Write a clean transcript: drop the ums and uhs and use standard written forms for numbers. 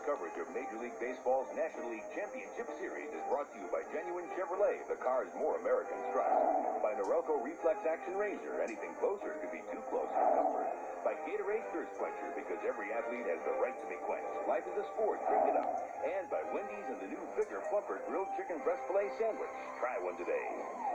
coverage of Major League Baseball's National League Championship Series is brought to you by Genuine Chevrolet, the car's more American strut. By Norelco Reflex Action Razor, anything closer could be too close for comfort. By Gatorade Thirst Quencher, because every athlete has the right to be quenched. Life is a sport, drink it up. And by Wendy's and the new bigger, plumper grilled chicken breast filet sandwich. Try one today.